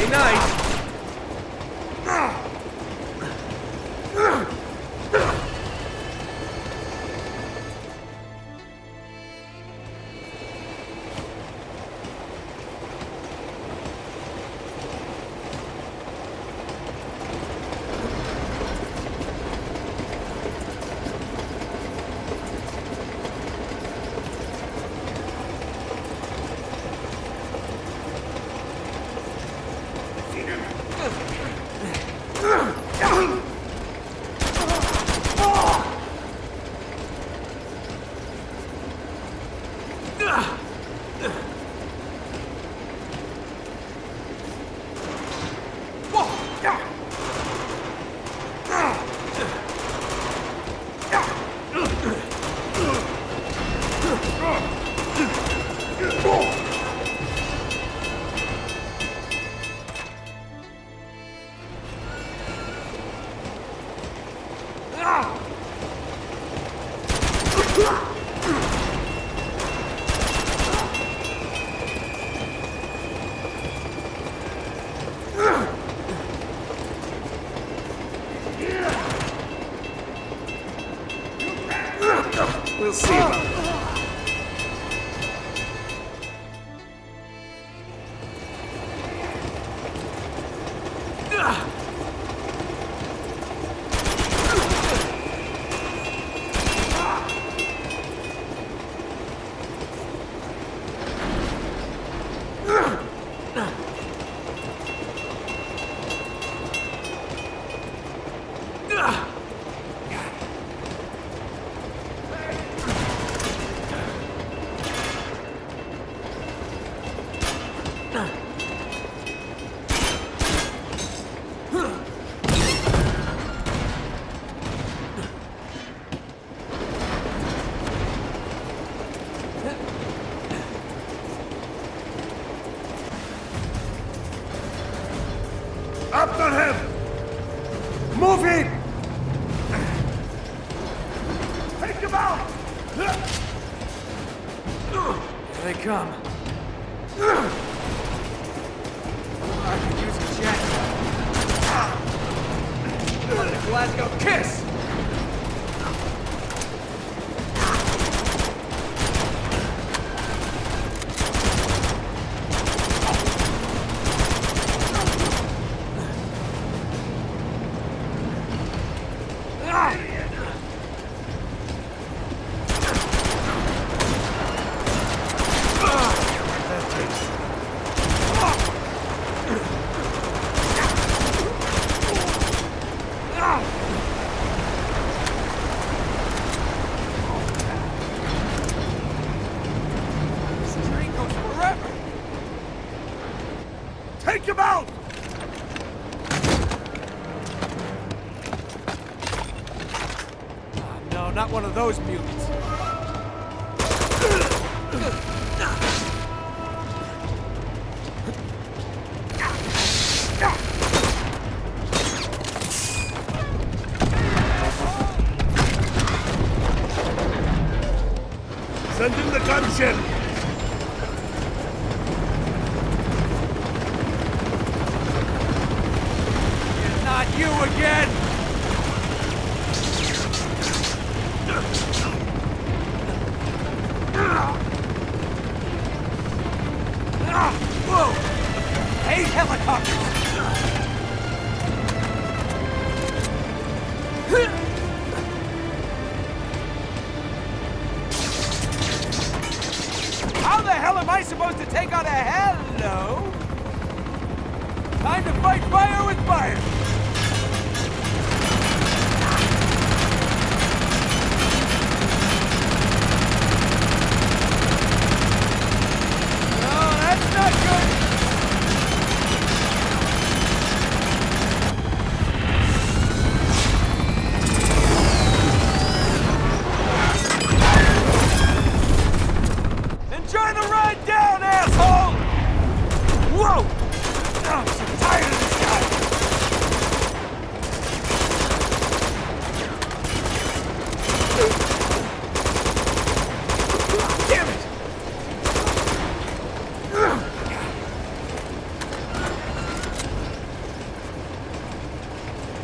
nice. We'll see about that. After him! Move in! Take him out! Here they come. I could use a jet. What a Glasgow kiss! Take him out! Oh, no, not one of those mutants. Send in the gunship! Not you again! Whoa! Hate helicopters! How the hell am I supposed to take on a hello? Time to fight fire with fire! Not good! Enjoy the ride down, asshole! Whoa! Oh, I'm so tired of this guy!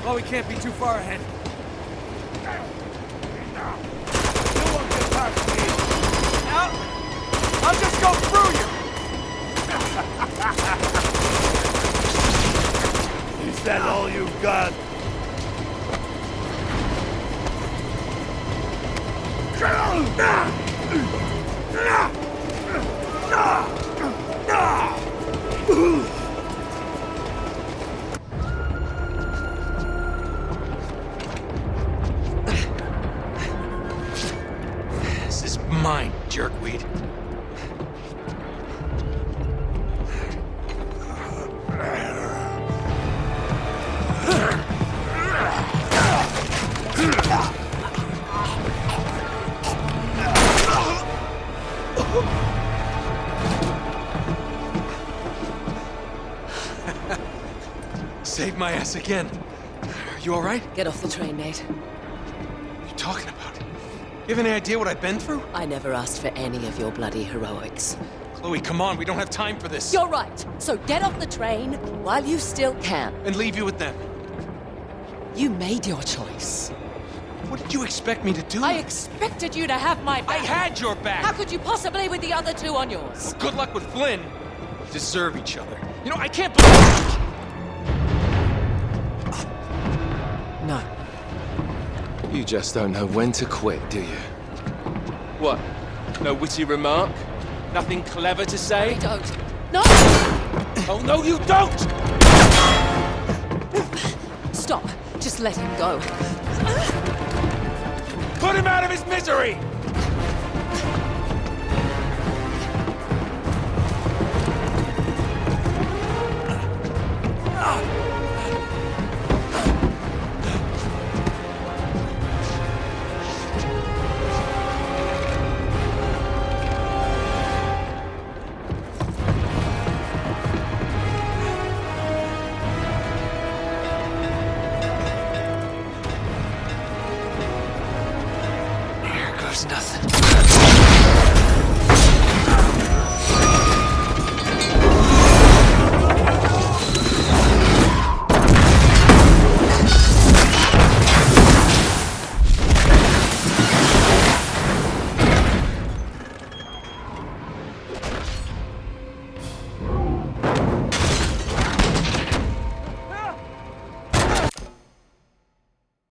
Chloe can't be too far ahead. You won't get past me. I'll just go through you! Is that all you've got? This is mine, jerkweed. Saved my ass again. Are you all right? Get off the train, Nate. What are you talking about? You have any idea what I've been through? I never asked for any of your bloody heroics. Chloe, come on, we don't have time for this. You're right. So get off the train while you still can. And leave you with them. You made your choice. What did you expect me to do? I expected you to have my back. I had your back! How could you possibly with the other two on yours? Good luck with Flynn. We deserve each other. You know, I can't believe... No. You just don't know when to quit, do you? What? No witty remark? Nothing clever to say? I don't. No! Oh, no, you don't! Stop. Just let him go. Put him out of his misery!